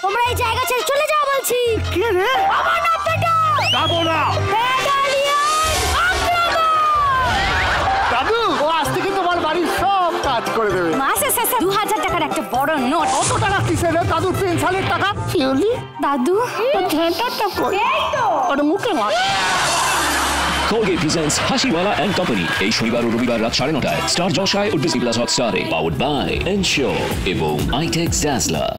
তোমরা এই জায়গা ছেড়ে চলে যাও বলছি। কে রে? আমার নাম পেটা। যাবো না। দাদু ও আজ থেকে তোমার বাড়ির সব কাজ করে দেবে। মাসে শেষে 2000 টাকার একটা বড় নোট। কত টাকা কিসের রে? দাদুর পেনশনের টাকা। শিউলি দাদু ঘেঁটাটা কই? ওর মুখে মার। Colgate presents Hashiwala and Company এই শনিবার ও রবিবার রাত 9:30টায় স্টার জলসায় ও ডিজনি প্লাস হটস্টারে, পাওয়ার্ড বাই এনশিওর এবং আইটেক্স ড্যাজলার।